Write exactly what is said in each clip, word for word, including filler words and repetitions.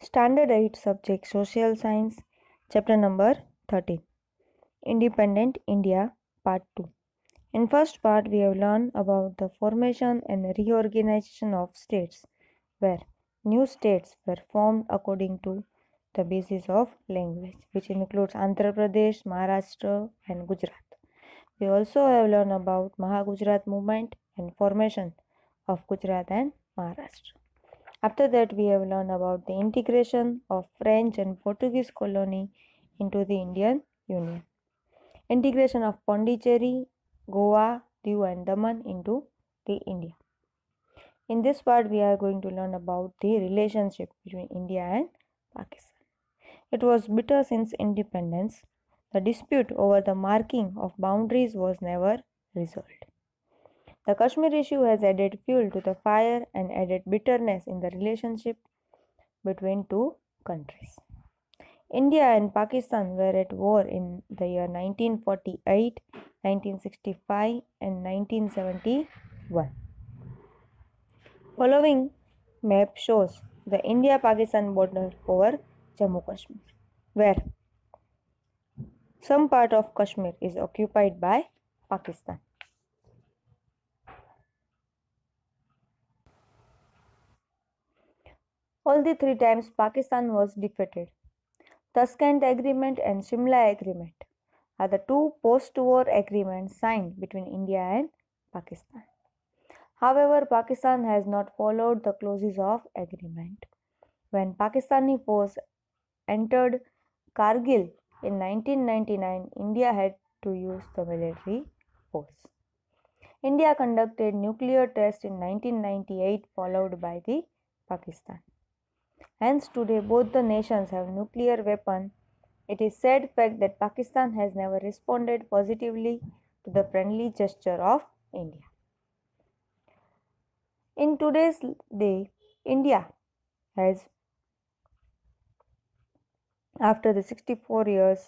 Standard eight subject Social Science, chapter number thirteen. Independent India, part two. In first part, we have learned about the formation and reorganization of states, where new states were formed according to the basis of language, which includes Andhra Pradesh, Maharashtra, and Gujarat. We also have learned about Mahagujarat movement and formation of Gujarat and Maharashtra. After that, we have learned about the integration of French and Portuguese colony into the Indian Union. Integration of Pondicherry, Goa, Diu and Daman into the India. In this part, we are going to learn about the relationship between India and Pakistan. It was bitter since independence. The dispute over the marking of boundaries was never resolved. The Kashmir issue has added fuel to the fire and added bitterness in the relationship between two countries. India and Pakistan were at war in the year nineteen forty-eight, nineteen sixty-five and nineteen seventy-one. Following map shows the India-Pakistan border over Jammu Kashmir, where some part of Kashmir is occupied by Pakistan. All the three times Pakistan was defeated. Tashkent Agreement and Shimla Agreement are the two post-war agreements signed between India and Pakistan. However, Pakistan has not followed the clauses of agreement. When Pakistani force entered Kargil in nineteen ninety-nine, India had to use the military force. India conducted nuclear tests in nineteen ninety-eight, followed by the Pakistan. Hence, today both the nations have nuclear weapons. It is sad fact that Pakistan has never responded positively to the friendly gesture of India. In today's day, India has, after the sixty-four years,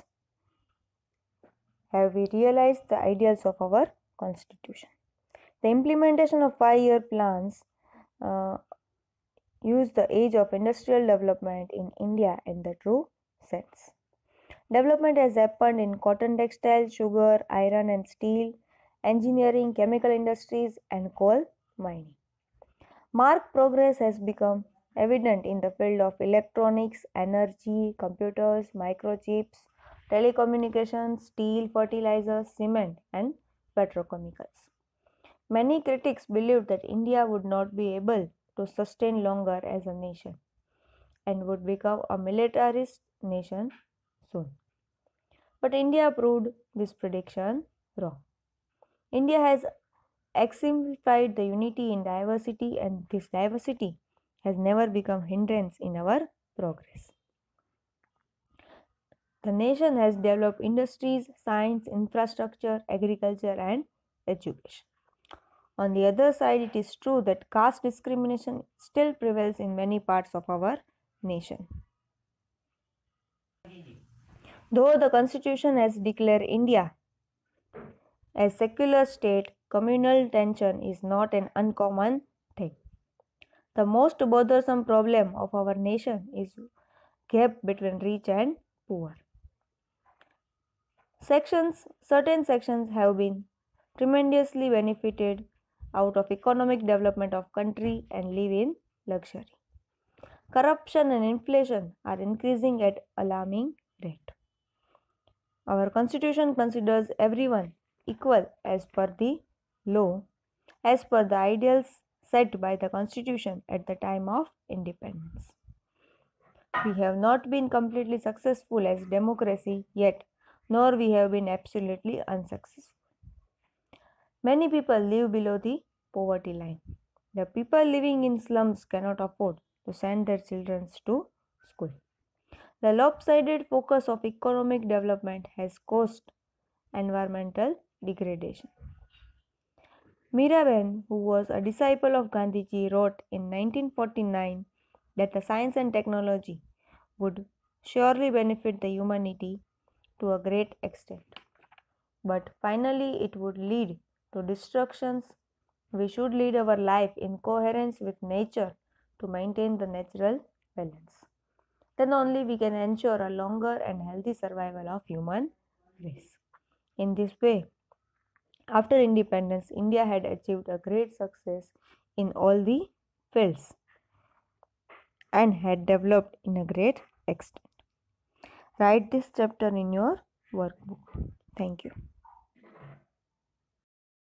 have we realized the ideals of our constitution. The implementation of five-year plans uh, use the age of industrial development in India in the true sense. Development has happened in cotton textile, sugar, iron and steel, engineering, chemical industries and coal mining. Marked progress has become evident in the field of electronics, energy, computers, microchips, telecommunications, steel, fertilizers, cement and petrochemicals. Many critics believed that India would not be able to sustain longer as a nation and would become a militarist nation soon. But India proved this prediction wrong. India has exemplified the unity in diversity, and this diversity has never become hindrance in our progress. The nation has developed industries, science, infrastructure, agriculture and education. On the other side, it is true that caste discrimination still prevails in many parts of our nation. Though the constitution has declared India as secular state, communal tension is not an uncommon thing. The most bothersome problem of our nation is gap between rich and poor. Sections, certain sections have been tremendously benefited out of economic development of country and live in luxury. Corruption and inflation are increasing at alarming rate. Our constitution considers everyone equal as per the law, as per the ideals set by the constitution at the time of independence. We have not been completely successful as democracy yet, nor we have been absolutely unsuccessful. Many people live below the poverty line. The people living in slums cannot afford to send their children to school. The lopsided focus of economic development has caused environmental degradation. Miraben, who was a disciple of Gandhiji, wrote in nineteen forty-nine that the science and technology would surely benefit the humanity to a great extent, but finally it would lead to destructions. We should lead our life in coherence with nature to maintain the natural balance. Then only we can ensure a longer and healthy survival of human race. In this way, after independence, India had achieved a great success in all the fields and had developed in a great extent. Write this chapter in your workbook. Thank you.